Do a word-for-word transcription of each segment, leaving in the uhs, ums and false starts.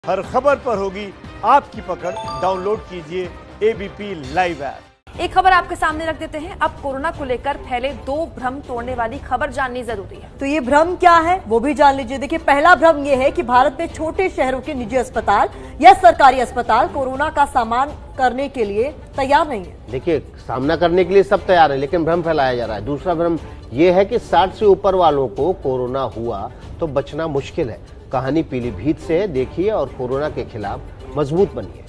हर खबर पर होगी आपकी पकड़। डाउनलोड कीजिए एबीपी लाइव ऐप। एक खबर आपके सामने रख देते हैं। अब कोरोना को लेकर फैले दो भ्रम तोड़ने वाली खबर जाननी जरूरी है। तो ये भ्रम क्या है वो भी जान लीजिए। देखिए, पहला भ्रम ये है कि भारत में छोटे शहरों के निजी अस्पताल या सरकारी अस्पताल कोरोना का सामना करने के लिए तैयार नहीं है। देखिए, सामना करने के लिए सब तैयार है, लेकिन भ्रम फैलाया जा रहा है। दूसरा भ्रम ये है कि साठ से ऊपर वालों को कोरोना हुआ तो बचना मुश्किल है। कहानी पीलीभीत से है, देखिए और कोरोना के खिलाफ मजबूत बनिए।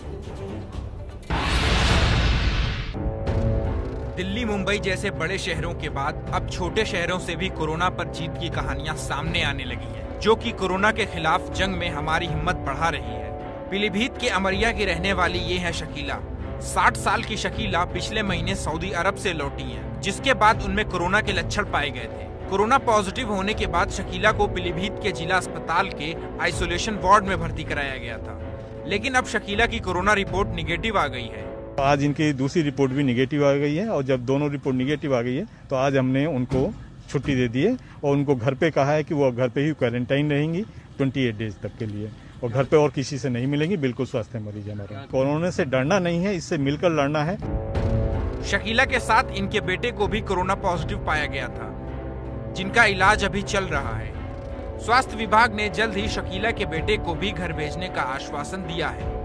दिल्ली, मुंबई जैसे बड़े शहरों के बाद अब छोटे शहरों से भी कोरोना पर जीत की कहानियां सामने आने लगी हैं, जो कि कोरोना के खिलाफ जंग में हमारी हिम्मत बढ़ा रही है। पीलीभीत के अमरिया की रहने वाली ये है शकीला। साठ साल की शकीला पिछले महीने सऊदी अरब से लौटी हैं, जिसके बाद उनमें कोरोना के लक्षण पाए गए थे। कोरोना पॉजिटिव होने के बाद शकीला को पीलीभीत के जिला अस्पताल के आइसोलेशन वार्ड में भर्ती कराया गया था, लेकिन अब शकीला की कोरोना रिपोर्ट निगेटिव आ गई है। आज इनकी दूसरी रिपोर्ट भी निगेटिव आ गई है और जब दोनों रिपोर्ट निगेटिव आ गई है तो आज हमने उनको छुट्टी दे दी है और उनको घर पे कहा है कि वो घर पे ही क्वारंटाइन रहेंगी अट्ठाईस डेज तक के लिए और घर पे और किसी से नहीं मिलेंगी। बिल्कुल स्वस्थ है मरीज हमारा। कोरोना से डरना नहीं है, इससे मिलकर लड़ना है। शकीला के साथ इनके बेटे को भी कोरोना पॉजिटिव पाया गया था, जिनका इलाज अभी चल रहा है। स्वास्थ्य विभाग ने जल्द ही शकीला के बेटे को भी घर भेजने का आश्वासन दिया है।